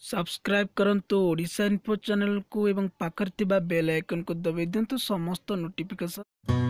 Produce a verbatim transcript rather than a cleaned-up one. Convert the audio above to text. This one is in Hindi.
सब्सक्राइब करंतु ओडिशा इन्फो चैनल को एवं पाखर थिबा बेल आइकन को दबाई दिंतु समस्त नोटिफिकेशन।